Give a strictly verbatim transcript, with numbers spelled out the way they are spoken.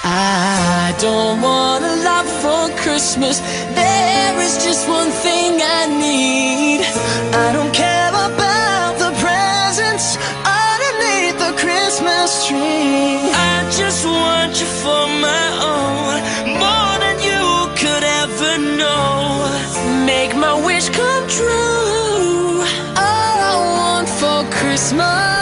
I don't want a lot for Christmas. There is just one thing I need. I don't care about the presents underneath the Christmas tree. I just want you for my own, more than you could ever know. Make my wish come true. All I want for Christmas